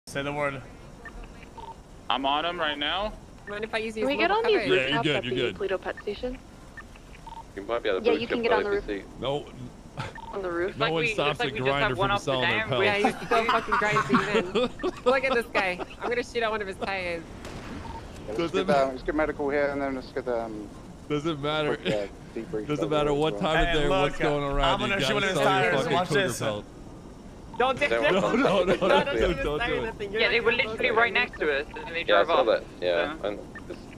Say the word. I'm on him right now. Mind if I use these? Can we get on these rooftops you're at the good. 𝗚𝗨𝗏𝗀 pet station? You might be able to Yeah, you can get on the roof. No. On the roof? No one stops a grinder from selling their pelts. Yeah, he's so fucking crazy, man. Look at this guy. I'm gonna shoot out one of his tires. Let's get medical here and then let's get Doesn't matter. Debrief. Doesn't matter what time of day or what's going around. I'm gonna you shoot one gotta of his sell your tires. fucking Watch cougar this. pelt. Don't do that. No, don't do don't do it. it. Yeah, they were literally right next to us, and they drove off. Yeah, and